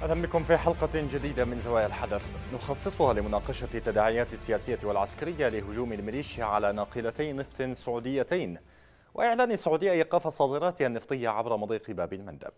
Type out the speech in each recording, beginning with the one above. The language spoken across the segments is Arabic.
أهلا بكم في حلقة جديدة من زوايا الحدث نخصصها لمناقشة التداعيات السياسية والعسكرية لهجوم الميليشيا على ناقلتي نفط سعوديتين وإعلان السعودية إيقاف صادراتها النفطية عبر مضيق باب المندب.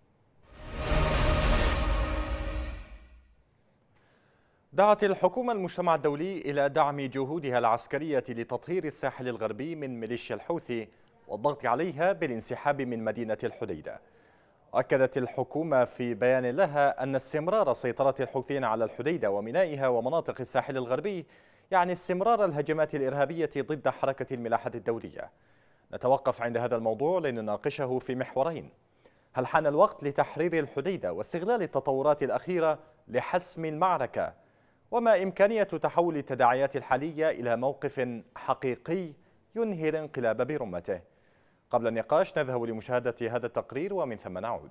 دعت الحكومة المجتمع الدولي إلى دعم جهودها العسكرية لتطهير الساحل الغربي من ميليشيا الحوثي والضغط عليها بالانسحاب من مدينة الحديدة. أكدت الحكومة في بيان لها أن استمرار سيطرة الحوثيين على الحديدة ومينائها ومناطق الساحل الغربي يعني استمرار الهجمات الإرهابية ضد حركة الملاحة الدولية. نتوقف عند هذا الموضوع لنناقشه في محورين: هل حان الوقت لتحرير الحديدة واستغلال التطورات الأخيرة لحسم المعركة؟ وما إمكانية تحول التداعيات الحالية إلى موقف حقيقي ينهي الانقلاب برمته؟ قبل النقاش نذهب لمشاهدة هذا التقرير ومن ثم نعود.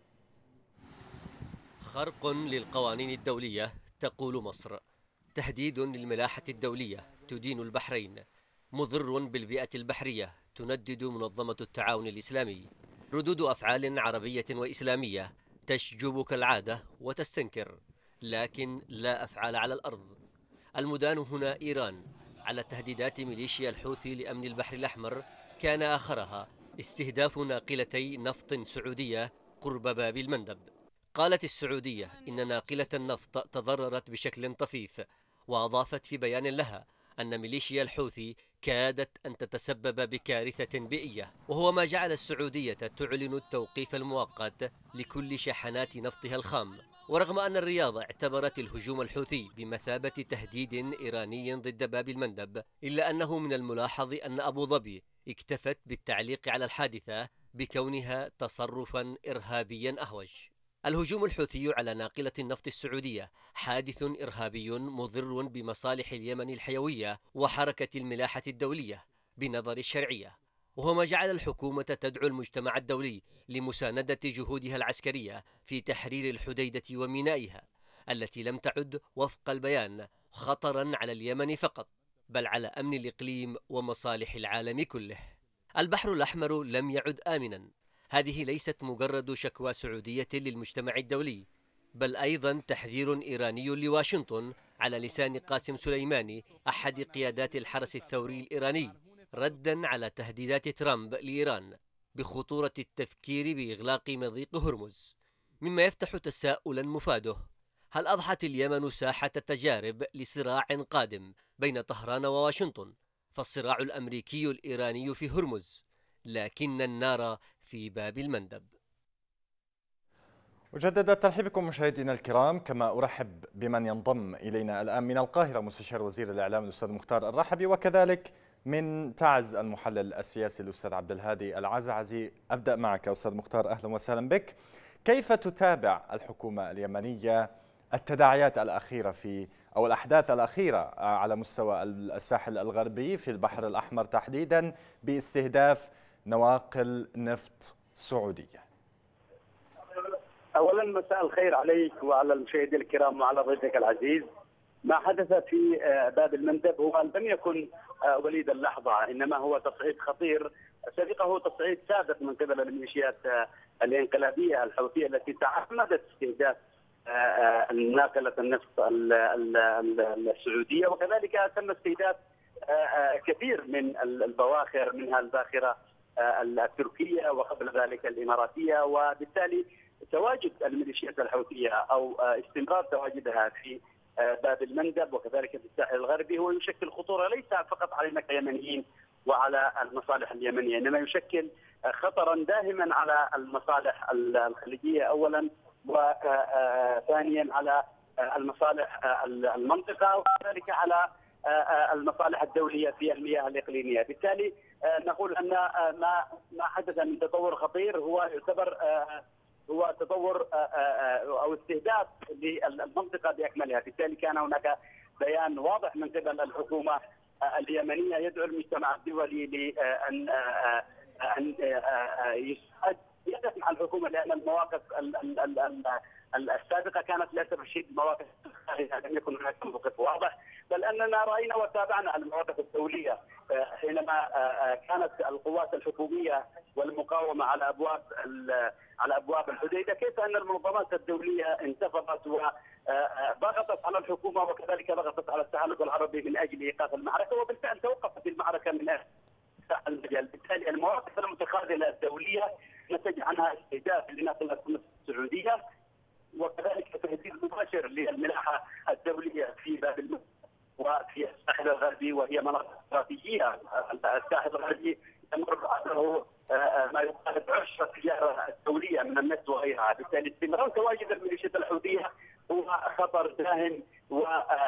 خرق للقوانين الدولية تقول مصر، تهديد للملاحة الدولية تدين البحرين، مضر بالبيئة البحرية تندد منظمة التعاون الإسلامي. ردود أفعال عربية وإسلامية تشجب كالعادة وتستنكر، لكن لا أفعال على الأرض. المدان هنا إيران على تهديدات ميليشيا الحوثي لأمن البحر الأحمر، كان آخرها استهداف ناقلتي نفط سعودية قرب باب المندب. قالت السعودية إن ناقلة النفط تضررت بشكل طفيف، وأضافت في بيان لها أن ميليشيا الحوثي كادت أن تتسبب بكارثة بيئية، وهو ما جعل السعودية تعلن التوقيف المؤقت لكل شاحنات نفطها الخام. ورغم أن الرياض اعتبرت الهجوم الحوثي بمثابة تهديد إيراني ضد باب المندب، إلا أنه من الملاحظ أن أبو ظبي اكتفت بالتعليق على الحادثة بكونها تصرفا إرهابيا أهوج. الهجوم الحوثي على ناقلة النفط السعودية حادث إرهابي مضر بمصالح اليمن الحيوية وحركة الملاحة الدولية بنظر الشرعية، وهو ما جعل الحكومة تدعو المجتمع الدولي لمساندة جهودها العسكرية في تحرير الحديدة ومينائها، التي لم تعد وفق البيان خطرا على اليمن فقط، بل على أمن الإقليم ومصالح العالم كله. البحر الأحمر لم يعد آمنا. هذه ليست مجرد شكوى سعودية للمجتمع الدولي، بل أيضا تحذير إيراني لواشنطن على لسان قاسم سليماني أحد قيادات الحرس الثوري الإيراني، ردا على تهديدات ترامب لإيران بخطورة التفكير بإغلاق مضيق هرمز، مما يفتح تساؤلا مفاده: هل أضحت اليمن ساحة تجارب لصراع قادم بين طهران وواشنطن؟ فالصراع الأمريكي الإيراني في هرمز، لكن النار في باب المندب. أجدد الترحيب بكم مشاهدينا الكرام، كما أرحب بمن ينضم إلينا الآن من القاهرة مستشار وزير الإعلام الأستاذ مختار الرحبي، وكذلك من تعز المحلل السياسي الأستاذ عبد الهادي العزعزي. أبدأ معك أستاذ مختار، أهلا وسهلا بك. كيف تتابع الحكومة اليمنية التداعيات الأخيرة أو الأحداث الأخيرة على مستوى الساحل الغربي في البحر الأحمر تحديدا باستهداف نواقل نفط سعودية؟ اولا مساء الخير عليك وعلى المشاهدين الكرام وعلى ضيفك العزيز. ما حدث في باب المندب هو لم يكن وليد اللحظه، انما هو تصعيد خطير سبقه تصعيد سابق من قبل الميليشيات الانقلابيه الحوثيه التي تعمدت استهداف ناقله النفط السعوديه، وكذلك تم استهداف كثير من البواخر، منها الباخره التركيه وقبل ذلك الاماراتيه. وبالتالي تواجد الميليشيات الحوثيه او استمرار تواجدها في باب المندب وكذلك في الساحل الغربي هو يشكل خطوره ليس فقط علينا كيمنيين وعلى المصالح اليمنيه، انما يشكل خطرا داهما على المصالح الخليجيه اولا، وثانيا على المصالح المنطقه، وكذلك على المصالح الدوليه في المياه الاقليميه. بالتالي نقول ان ما حدث من تطور خطير هو يعتبر هو تطور او استهداف للمنطقه باكملها. بالتالي كان هناك بيان واضح من قبل الحكومه اليمنيه يدعو المجتمع الدولي لان ان يتحدث مع الحكومه، لان المواقف السابقه كانت للاسف الشديد مواقف لم يكن هناك موقف واضح، بل اننا راينا وتابعنا المواقف الدوليه حينما كانت القوات الحكوميه والمقاومه على ابواب الحديده، كيف ان المنظمات الدوليه انتفضت وضغطت على الحكومه وكذلك ضغطت على التحالف العربي من اجل ايقاف المعركه، وبالفعل توقفت المعركه من اجل المجال. بالتالي المواقف المتخاذله الدوليه نتج عنها استهداف لناقله السعوديه وكذلك تهديد مباشر للملاحه الدوليه في باب المندب وفي الساحل الغربي، وهي مناطق استراتيجيه. الساحل الغربي يمر بعده ما يقارب 10 تجاره الدوليه من النفط وغيرها، بالتالي استمرار تواجد الميليشيات الحوثيه هو خطر داهم و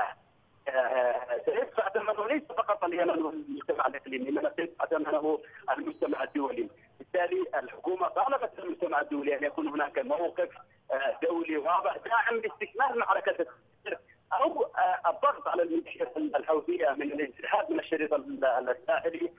سيدفع ثمنه ليس فقط اليمن والمجتمع الاقليمي، انما سيدفع ثمنه المجتمع الدولي. بالتالي الحكومه طالبت المجتمع الدولي ان يكون هناك موقف دولي واضح داعم لاستكمال معركه التحرير او الضغط على الميليشيات الحوثيه من الانسحاب من الشريط الساحلي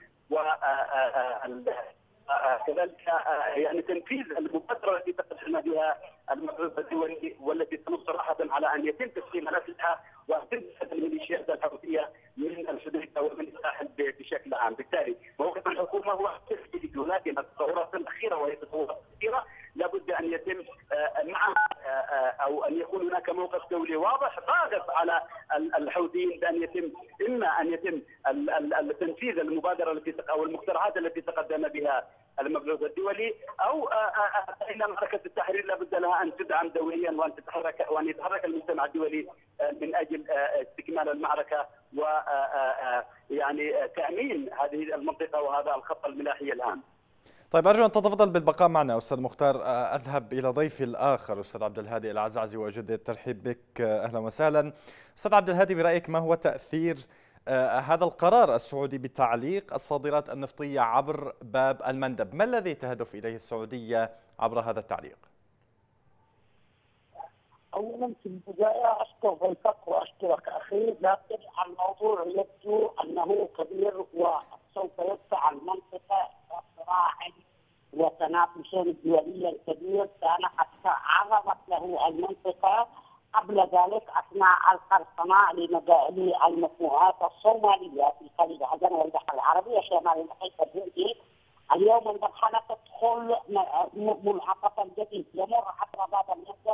كذلك يعني تنفيذ المبادره التي تقدم بها المبعوث الدولي والتي تنص صراحه على ان يتم تسليم الاسلحه وتنسحب الميليشيات الحوثيه من الحديده ومن الساحل بشكل عام. بالتالي موقف الحكومه هو تسديد، ولكن التطورات الاخيره وهي تطورات كثيره لابد ان يتم مع او ان يكون هناك موقف دولي واضح ضاغط على الحوثيين بان يتم اما ان يتم تنفيذ المبادره التي او المقترحات التي تقدم بها المبعوث الدولي، او ان معركه التحرير لابد لها ان تدعم دوليا وان يتحرك المجتمع الدولي من اجل استكمال المعركه و يعني تامين هذه المنطقه وهذا الخط الملاحي الهام. طيب أرجو أن تتفضل بالبقاء معنا أستاذ مختار. أذهب إلى ضيفي الآخر أستاذ عبد الهادي العزعزي وأجدد الترحيب بك. أهلا وسهلا أستاذ عبد الهادي، برأيك ما هو تأثير هذا القرار السعودي بتعليق الصادرات النفطية عبر باب المندب؟ ما الذي تهدف إليه السعودية عبر هذا التعليق؟ اولا في البدايه اشكر ضيفك واشكرك اخي، لكن الموضوع يبدو انه كبير وسوف يدفع المنطقه الى صراع وتنافس دولي كبير كان قد عرضت له المنطقه قبل ذلك اثناء القرصنه للمجموعات الصوماليه في خليج عدن والبحر العربي شمال المحيط الهندي. اليوم المرحله تدخل ملحقه جديد يمر عبر باب المندب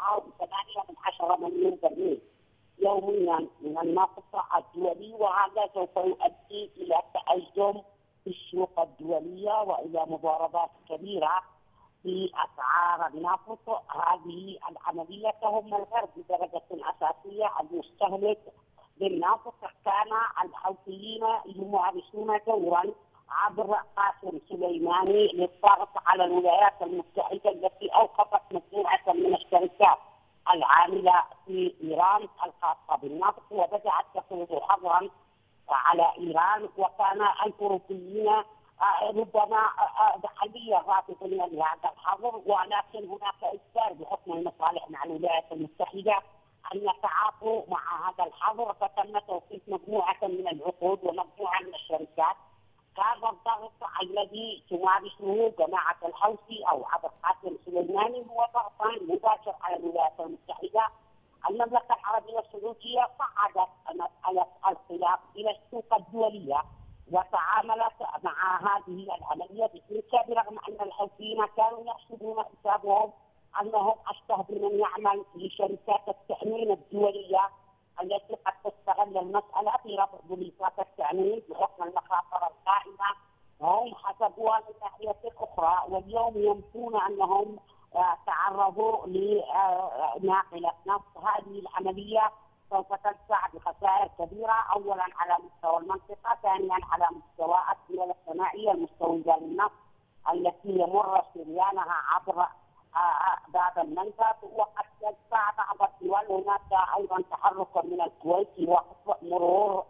4.8 مليون برميل يوميا من النفط الدولي، وهذا سوف يؤدي الى تأزم في السوق الدوليه والى مضاربات كبيره في اسعار النفط. هذه العمليه تهم الغرب بدرجه اساسيه. المستهلك للنفط كان الحوثيين يمارسون دورا عبر قاسم سليماني للضغط على الولايات المتحده التي اوقفت مجموعه من الشركات العامله في ايران الخاصه بالنفط وبدات تفرض حظرا على ايران، وكان الأوروبيين ربما حاليا رافضين لهذا الحظر، ولكن هناك اجبار بحكم المصالح مع الولايات المتحده ان يتعاطوا مع هذا الحظر، فتم توقيف مجموعه من العقود ومجموعه من الشركات. هذا الضغط الذي تمارسه جماعه الحوثي او عبر قاسم سليماني هو ضغط مباشر على الولايات المتحده. المملكه العربيه السعوديه صعدت مساله الخلاف الى السوق الدوليه وتعاملت مع هذه العمليه بسلوكها، برغم ان الحوثيين كانوا يحسبون حسابهم انهم اشبه بمن يعمل لشركات التامين الدوليه التي قد تستغل المساله في رفع بوليصات التامين بحكم المخاطر القائمه. هم حسبوها من ناحيه اخرى، واليوم ينفون انهم تعرضوا لناقله نفط. هذه العمليه سوف تدفع بخسائر كبيره، اولا على مستوى المنطقه، ثانيا على مستوى الدول الصناعيه المستورده للنفط التي يمر سريانها عبر باب المندب، وقد يدفع بعض الدول. هناك ايضا تحرك من الكويت وقف مرور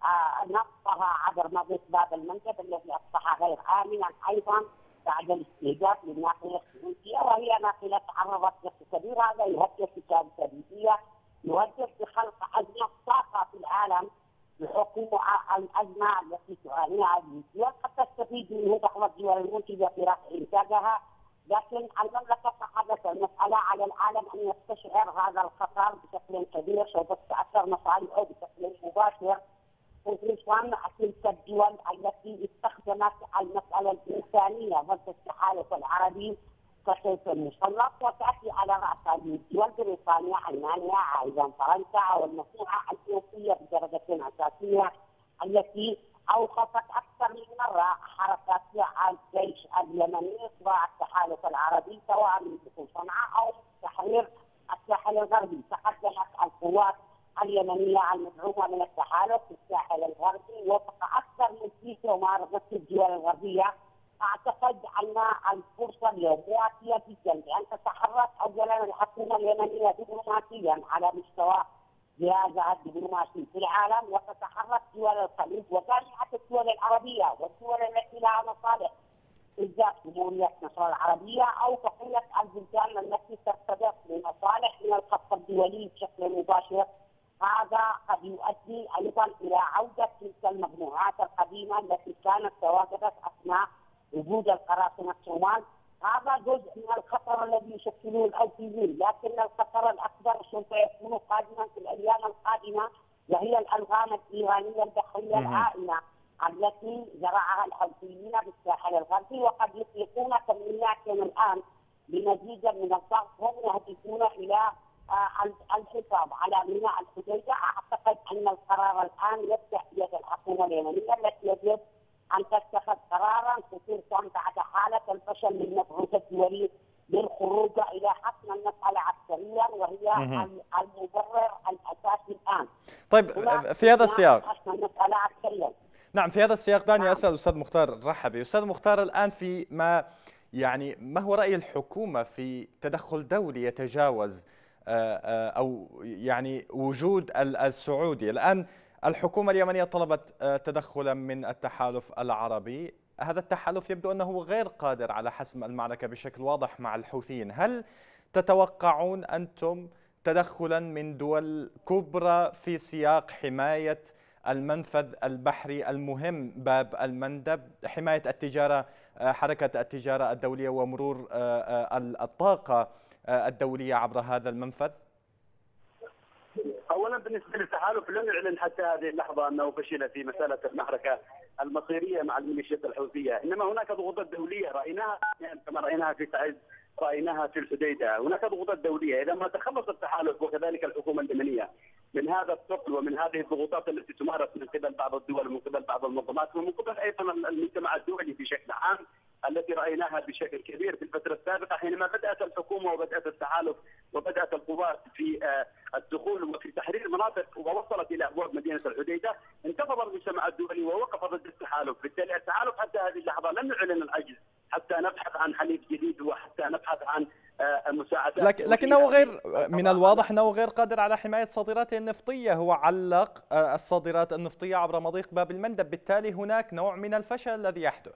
نفطها عبر مضيق باب المندب الذي اصبح غير امنا ايضا بعد الاستهداف للناقله السعوديه، وهي ناقله تعرضت لضغط كبير. هذا يهدد بكارثه بيئيه، يهدد بخلق ازمه طاقه في العالم بحكم الازمه التي تعانيها الدول قد تستفيد منه بعض الدول الدول المنتجة في رفع إنتاجها. لكن المملكة تحدث المسألة على العالم أن يستشعر هذا الخطر بشكل كبير، سوف تتأثر مصالحه بشكل مباشر، خصوصا تلك الدول التي استخدمت المسألة الإنسانية ضد التحالف العربي كسيف مسلط، وتأتي على رأس هذه الدول بريطانيا، ألمانيا، أيضا فرنسا والمجموعة الأوروبية بدرجة أساسية التي أوقفت أكثر من مرة حركات الجيش اليمني ضد التحالف العربي سواء من دخول صنعاء أو تحرير الساحل الغربي. تقدمت القوات اليمنية المدعومة من التحالف في الساحل الغربي وفق أكثر من 6 معارضة الدول الغربية. أعتقد أن الفرصة اليوم مواتية جدا لأن تتحرك أولا الحكومة اليمنية دبلوماسيا على مستوى جهازها الدبلوماسي في العالم، وتتحرك دول الخليج وجامعة الدول العربية والدول التي لها مصالح بالذات جمهورية مصر العربية أو بقية البلدان التي تستضيف لمصالح من الخط الدولي بشكل مباشر. هذا قد يؤدي أيضا إلى عودة تلك المجموعات القديمة التي كانت تواجدت أثناء وجود القراصنة الصومال. هذا جزء من الخطر الذي يشكله الحوثيين، لكن الخطر الأكبر سوف يكون قادما في الأيام القادمة، وهي الألغام الإيرانية البحرية العائمة التي زرعها الحوثيين بالساحل الغربي، وقد يطلقون تمريرات الآن بمزيد من الضغط. هم يهدفون إلى الحفاظ على ميناء الحديدة. أعتقد أن القرار الآن يبدأ بيد الحكومة اليمنية التي يجب أن تتخذ قرارا، خصوصا بعد حالة الفشل من المبعوث الدولي بالخروج إلى حسم المسألة عسكريا، وهي المبرر الأساسي الآن. طيب في هذا السياق حسم المسألة عسكريا. نعم، في هذا السياق دعني أسأل أستاذ مختار الرحبي. أستاذ مختار، الآن في ما هو رأي الحكومة في تدخل دولي يتجاوز أو يعني وجود السعودي؟ الآن الحكومة اليمنية طلبت تدخلا من التحالف العربي. هذا التحالف يبدو أنه غير قادر على حسم المعركة بشكل واضح مع الحوثيين. هل تتوقعون أنتم تدخلا من دول كبرى في سياق حماية المنفذ البحري المهم باب المندب، حماية التجارة، حركة التجارة الدولية ومرور الطاقة الدولية عبر هذا المنفذ؟ اولا بالنسبه للتحالف لم يعلن حتى هذه اللحظه انه فشل في مساله المعركه المصيريه مع الميليشيات الحوثيه، انما هناك ضغوطات دوليه رايناها كما رايناها في تعز، رايناها في الحديده. هناك ضغوطات دوليه اذا ما تخلص التحالف وكذلك الحكومه اليمنيه من هذا الثقل ومن هذه الضغوطات التي تمارس من قبل بعض الدول ومن قبل بعض المنظمات ومن قبل ايضا المجتمع الدولي بشكل عام التي رايناها بشكل كبير في الفتره السابقه حينما بدات الحكومه وبدات التحالف وبدات القوات في الدخول وفي تحرير مناطق ووصلت الى ابواب مدينه الحديده، انتفض المجتمع الدولي ووقف ضد التحالف. بالتالي التحالف حتى هذه اللحظه لم يعلن العجز حتى نبحث عن حليف جديد وحتى نبحث عن مساعدات. لكنه غير من الواضح انه غير قادر على حمايه صادراته النفطيه. هو علق الصادرات النفطيه عبر مضيق باب المندب، بالتالي هناك نوع من الفشل الذي يحدث.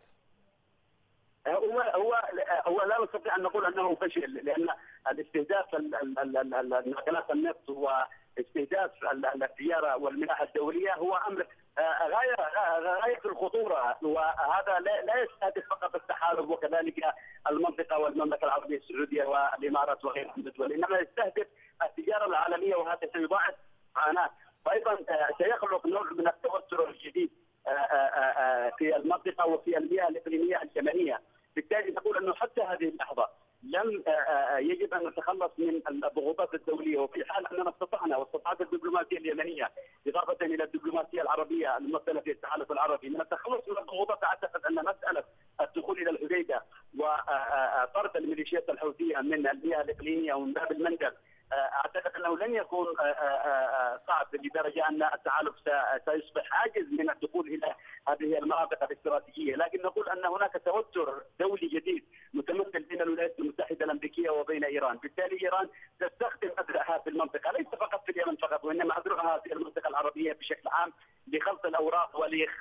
هو لا نستطيع ان نقول انه فشل، لان الاستهداف ناقلات النفط واستهداف التجاره والملاحه الدوليه هو امر غايه في الخطوره، وهذا لا يستهدف فقط التحالف وكذلك المنطقه والمملكه العربيه السعوديه والامارات وغيرها من الدول، انما يستهدف التجاره العالميه، وهذا سيضاعف معاناه وايضا سيخلق نوع من التوتر الجديد في المنطقه وفي المياه الاقليميه اليمنيه. بالتالي نقول انه حتى هذه اللحظه لم يجب ان نتخلص من الضغوطات الدوليه، وفي حال اننا استطعنا واستطاعت الدبلوماسيه اليمنيه اضافه الى الدبلوماسيه العربيه الممثله في التحالف العربي من التخلص من الضغوطات. اعتقد ان مساله الدخول الى الحديده وطرد الميليشيات الحوثيه من المياه الاقليميه ومن باب المندب اعتقد انه لن يكون صعب لدرجه ان التحالف سيصبح عاجز من الدخول الى هذه المناطق الاستراتيجيه، لكن نقول ان هناك توتر دولي جديد متمثل بين الولايات المتحده الامريكيه وبين ايران، بالتالي ايران تستخدم اذرعها في المنطقه ليس فقط في اليمن فقط، وانما اذرعها في المنطقه العربيه بشكل عام لخلط الاوراق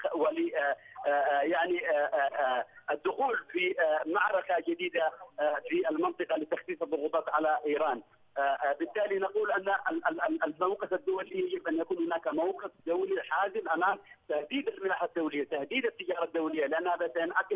يعني الدخول في معركه جديده في المنطقه لتخفيف الضغوطات على ايران. بالتالي نقول ان الموقف الدولي يجب ان يكون هناك موقف دولي حازم امام تهديد الملاحه الدوليه، تهديد التجاره الدوليه، لان هذا سينعكس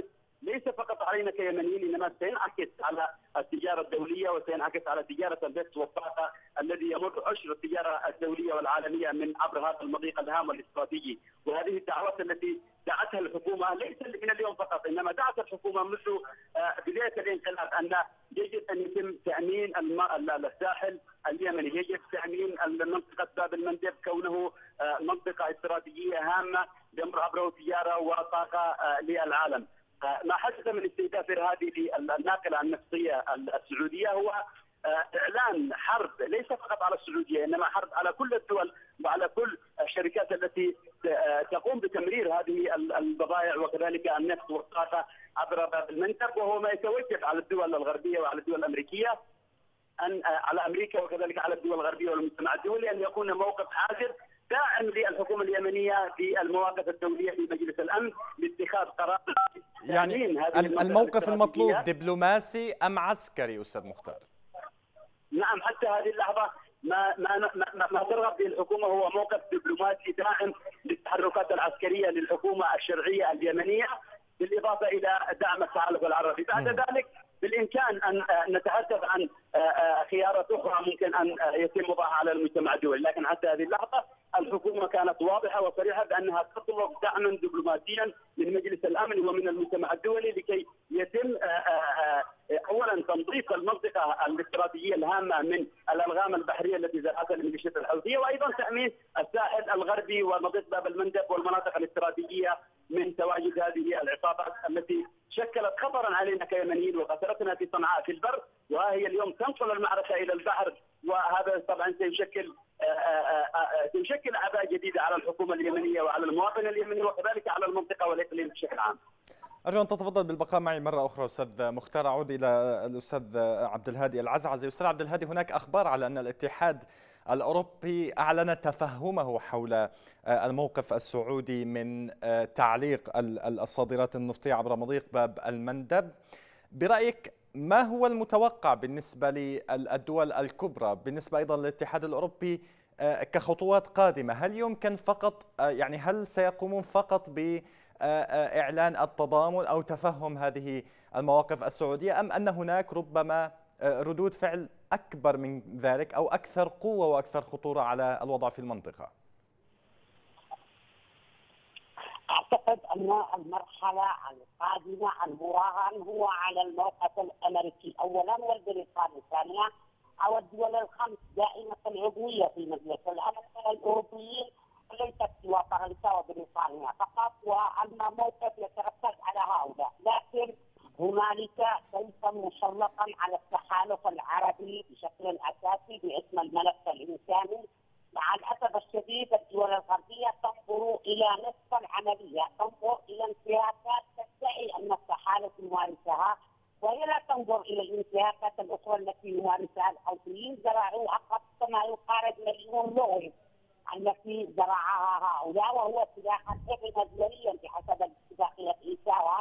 ليس فقط علينا كيمنيين، انما سينعكس على التجاره الدوليه وسينعكس على تجاره النفط والطاقه الذي يمر عشر التجاره الدوليه والعالميه من عبر هذا المضيق الهام والاستراتيجي. وهذه الدعوات التي دعتها الحكومه ليس من اليوم فقط، انما دعت الحكومه منذ بدايه الانقلاب ان يجب ان يتم تامين الساحل اليمني، يجب تامين منطقه باب المندب كونه منطقه استراتيجيه هامه يمر عبره تجاره وطاقه للعالم. ما حدث من استهداف ارهابي للناقله النفطيه السعوديه هو اعلان حرب ليس فقط على السعوديه، انما حرب على كل الدول وعلى كل الشركات التي تقوم بتمرير هذه البضائع وكذلك النفط والطاقه عبر باب المندب. وهو ما يتوجب على الدول الغربيه وعلى الدول الامريكيه ان على امريكا وكذلك على الدول الغربيه والمجتمع الدولي ان يكون موقف حازم داعم للحكومه اليمنيه في المواقف الدوليه في مجلس الامن لاتخاذ قرار. يعني الموقف المطلوب دبلوماسي ام عسكري استاذ مختار؟ نعم، حتى هذه اللحظه ما ترغب به الحكومه هو موقف دبلوماسي داعم للتحركات العسكريه للحكومه الشرعيه اليمنيه، بالاضافه الى دعم التحالف العربي. بعد ذلك بالامكان ان نتحدث عن خيارات اخرى ممكن ان يتم وضعها على المجتمع الدولي، لكن حتى هذه اللحظه الحكومه كانت واضحه وصريحه بانها تطلب دعما دبلوماسيا من مجلس الامن ومن المجتمع الدولي لكي يتم اولا تنظيف المنطقه الاستراتيجيه الهامه من الالغام البحريه التي زرعتها الميليشيات الحوثيه، وايضا تامين الساحل الغربي ومضيق باب المندب والمناطق الاستراتيجيه من تواجد هذه العصابات التي شكلت خطرا علينا كيمنيين وخسرتنا في صنعاء في البر، وهي اليوم تنقل المعركه الى البحر. وهذا طبعا سيشكل اعباء جديده على الحكومه اليمنيه وعلى المواطن اليمني وكذلك على المنطقه والاقليم بشكل عام. أرجو أن تتفضل بالبقاء معي مرة أخرى أستاذ مختار. أعود إلى الأستاذ عبد الهادي العزعزي. أستاذ عبد الهادي، هناك أخبار على أن الاتحاد الأوروبي أعلن تفهمه حول الموقف السعودي من تعليق الصادرات النفطية عبر مضيق باب المندب. برأيك ما هو المتوقع بالنسبة للدول الكبرى، بالنسبة أيضا للاتحاد الأوروبي كخطوات قادمة؟ هل يمكن فقط هل سيقومون فقط بإعلان التضامن أو تفهم هذه المواقف السعودية، أم أن هناك ربما ردود فعل أكبر من ذلك أو أكثر قوة وأكثر خطورة على الوضع في المنطقة؟ أعتقد أن المرحلة القادمة المراهن هو على الموقف الأمريكي أولا والبريطاني ثانيا، أو الدول الخمس دائمة العضوية في مجلس الأمن من الأوروبيين، ليست سوى فرنسا وبريطانيا فقط، وأن موقف يتركز على هؤلاء. لكن هنالك سيفا مسلطا على التحالف العربي بشكل أساسي باسم الملف الإنساني. مع الأسف الشديد الدول الغربية تنظر إلى نصف العملية، تنظر إلى انتهاكات تدعي أن التحالف يمارسها، وهي لا تنظر إلى الانتهاكات الأخرى التي يمارسها الحوثيين. زرعوا أقصى ما يقارب 1,000,000 لغم التي زرعها هؤلاء، وهو سلاحا غير بحسب الاتفاقية إيساوا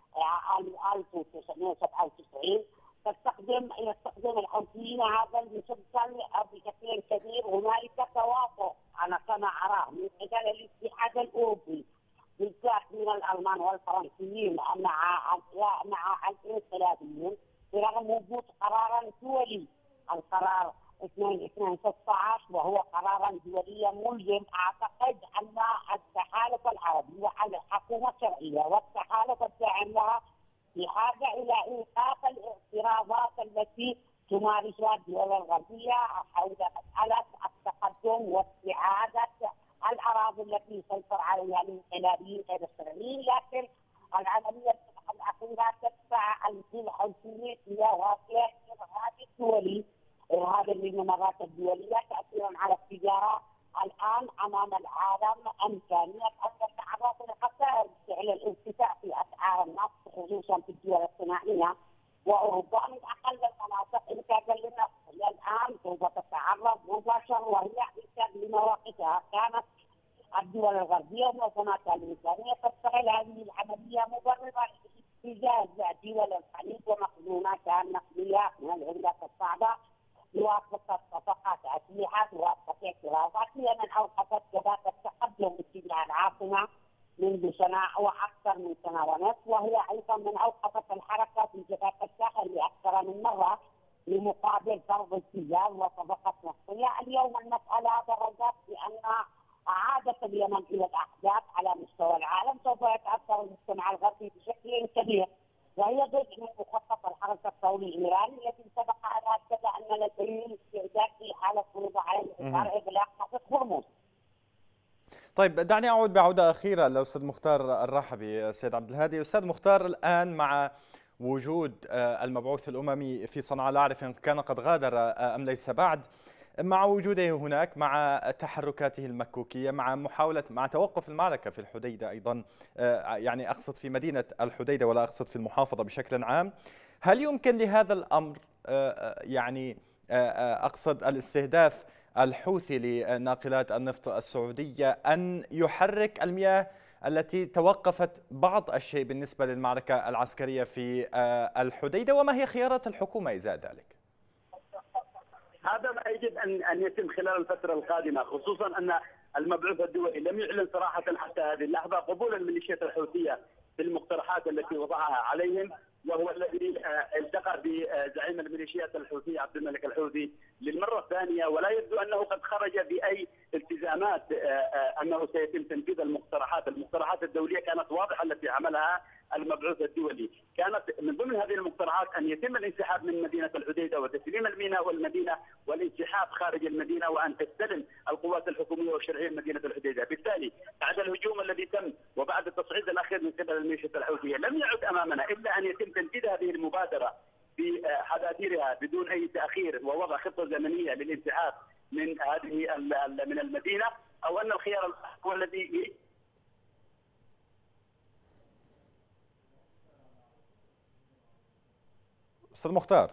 1997. يستخدم الحوثيين هذا المسلسل بشكل كبير. هنالك توافق انا كما اراه من قبل الاتحاد الاوروبي بالذات من الالمان والفرنسيين مع الانقلابيين برغم وجود قرارا دولي، القرار 2216 وهو قرارا دوليا ملزم. اعتقد ان التحالف العربي وعلى الحكومه الشرعيه والتحالف الداعم لها بحاجه الى ايقاف الاعتراضات التي تمارسها الدول الغربيه حول مساله التقدم واستعاده الاراضي التي سيطر عليها الانقلابيين غير الشرعيين. لكن العمليه الاخيره تدفع الحوثيين الى واقع الارهاب الدولي، ارهاب الممرات الدوليه تاثيرا على التجاره. الان امام العالم امكانيه ان نتعرض لخسائر بفعل الارتفاع في اسعار النفط خصوصا في الدول الصناعيه، واوروبا من اقل المناطق انتاجا للنفط. الان سوف تتعرض مباشره وهي انتاج لمواقفها. كانت الدول الغربيه ومنظمات الانسانيه تستغل هذه العمليه مبررا لاحتجاج دول الخليج ومخزوناتها النقديه من العملات الصعبه بواسطه صفقات اسلحه، بواسطه اعتراضات. اليمن اوقفت كذلك التقدم اتجاه العاصمه منذ سنة وأكثر من سنة ونصف، وهي أيضا من أوقفت الحركة في جبهة الساحل لأكثر من مرة لمقابل فرض ابتزاز وصفقة نفطية. اليوم المسألة درجت بأن إعادة اليمن إلى الأحداث على مستوى العالم سوف يتأثر المجتمع الغربي بشكل كبير، وهي جزء من مخطط الحرس الثوري الإيراني الذي سبق أن أكد أن لديه استعداد في حالة فرض عليه إطار إغلاق محيط هرمز. طيب دعني أعود بعودة أخيرة للأستاذ مختار الرحبي. سيد عبد الهادي، أستاذ مختار، الآن مع وجود المبعوث الأممي في صنعاء، لا أعرف إن كان قد غادر أم ليس بعد، مع وجوده هناك، مع تحركاته المكوكية، مع توقف المعركة في الحديدة أيضا، يعني أقصد في مدينة الحديدة ولا أقصد في المحافظة بشكل عام، هل يمكن لهذا الأمر يعني أقصد الاستهداف الحوثي لناقلات النفط السعودية أن يحرك المياه التي توقفت بعض الشيء بالنسبة للمعركة العسكرية في الحديدة، وما هي خيارات الحكومة إزاء ذلك؟ هذا ما يجب ان يتم خلال الفتره القادمه، خصوصا ان المبعوث الدولي لم يعلن صراحه حتى هذه اللحظه قبول الميليشيات الحوثيه بالمقترحات التي وضعها عليهم، وهو الذي التقى بزعيم الميليشيات الحوثي عبد الملك الحوثي للمره الثانيه، ولا يبدو انه قد خرج باي التزامات انه سيتم تنفيذ المقترحات الدوليه كانت واضحه التي عملها المبعوث الدولي. كانت من ضمن هذه المقترحات ان يتم الانسحاب من مدينه الحديده وتسليم الميناء والمدينه والانسحاب خارج المدينه، وان تستلم القوات الحكوميه والشرعيه من مدينه الحديده. بالتالي بعد الهجوم الذي تم وبعد التصعيد الاخير من قبل الميليشيات الحوثيه لم يعد امامنا الا ان يتم تنفيذ هذه المبادره بحذافيرها بدون اي تاخير ووضع خطه زمنيه للانسحاب من هذه من المدينه، او ان الخيار هو الذي أستاذ مختار،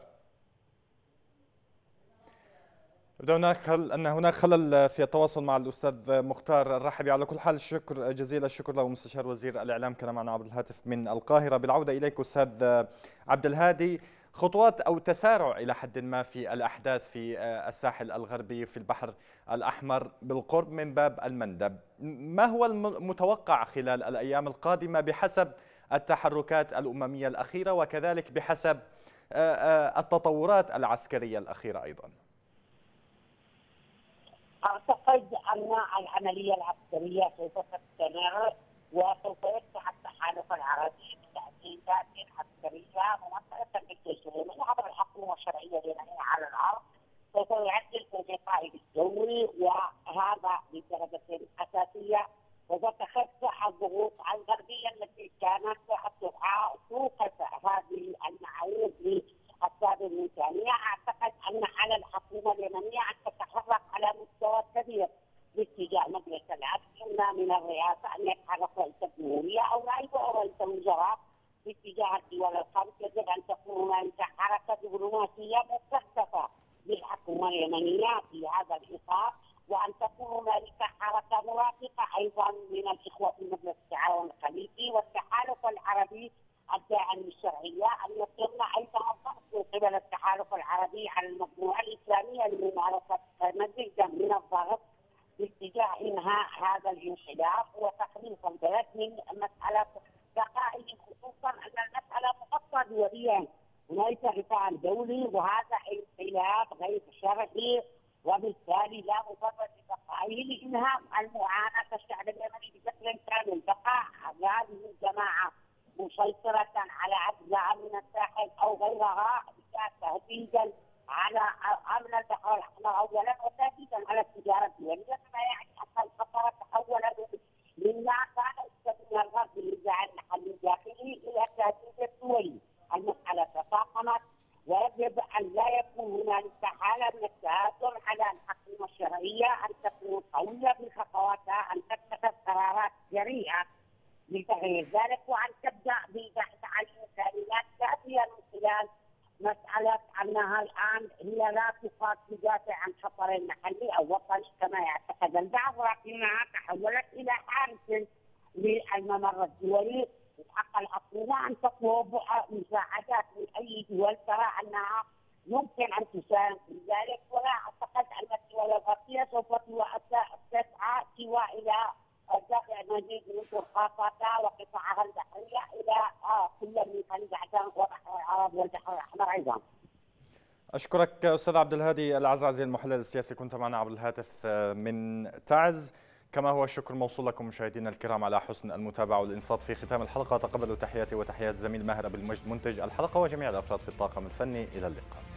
يبدو أن هناك خلل في التواصل مع الأستاذ مختار الرحبي. على كل حال الشكر جزيل الشكر له مستشار وزير الإعلام، كان معنا عبر الهاتف من القاهرة. بالعودة إليك أستاذ عبد الهادي، خطوات أو تسارع إلى حد ما في الأحداث في الساحل الغربي في البحر الأحمر بالقرب من باب المندب، ما هو المتوقع خلال الأيام القادمة بحسب التحركات الأممية الأخيرة وكذلك بحسب التطورات العسكرية الأخيرة أيضا؟ أعتقد أن العملية العسكرية سوف تستمر وسوف يفتح التحالف العربي بتأسيسات عسكرية ممثلة بالجيش اليمني عبر الحكومة الشرعية اليمنية على الأرض، سوف يعدل في القائد الدولي، وهذا بدرجة أساسية وتخفف الضغوط الغربية التي كانت تدعى توقف هذه المعايير للأسباب الإمكانية. أعتقد أن على الحكومة اليمنية أن تتحرك على مستوى كبير باتجاه مجلس العسكر، إما من الرئاسة أن يتحرك رئيس الجمهورية أو رئيس الوزراء باتجاه الدول الخمس. يجب أن تكون هناك حركة دبلوماسية مكثفة للحكومة اليمنية في هذا الإطار، وأن تكون هناك حركة مرافقة أيضا من الإخوة في مجلس التعاون الخليجي والتحالف العربي الداعم للشرعية، أن يتم أيضا الضغط من قبل التحالف العربي على المجموعة الإسلامية لممارسة مزيدا من الضغط باتجاه إنهاء هذا الانحدار وتخليص البلد من مسألة بقائه، خصوصا أن المسألة مغطى دوليا وليس غطاء دولي، وهذا انقلاب غير شرعي وبالتالي لا مبرر لبقائه لإنهاء المعاناة الشعب اليمني بشكل كامل. بقاء هذه الجماعة مسيطرة على أجزاء من الساحل أو غيرها تهديدا على أمن البحر الأحمر أولا، وتهديدا على التجارة الدولية، كما يعني أن الخطر تحول مما كان يستخدم الغرب للنزاع المحلي الداخلي إلى التهديد الدولي. المسألة تفاقمت ويجب أن لا يكون هنالك حالة من التآثر على الحكومة الشرعية أن تكون قوية بخطواتها، أن تتخذ قرارات جريئة لتغيير ذلك، وأن تبدأ ببحث عن إمكانيات كافية من خلال مسألة أنها الآن هي لا تدافع عن خطر محلي أو وطني كما يعتقد البعض، ولكنها تحولت إلى حارس للممر الدولي. حق الحكومة أن تطلب مساعدات من أي دول ترى أنها يمكن أن تساهم في ذلك، ولا أعتقد أن الدول الغربية سوف تسعى سوى إلى دفع مزيد من طرقات أشكرك أستاذ عبد الهادي العزعزي المحلل السياسي، كنت معنا عبر الهاتف من تعز. كما هو الشكر موصول لكم مشاهدينا الكرام على حسن المتابعة والإنصات. في ختام الحلقة تقبلوا تحياتي وتحيات زميل ماهر أبو المجد منتج الحلقة وجميع الأفراد في الطاقم الفني. إلى اللقاء.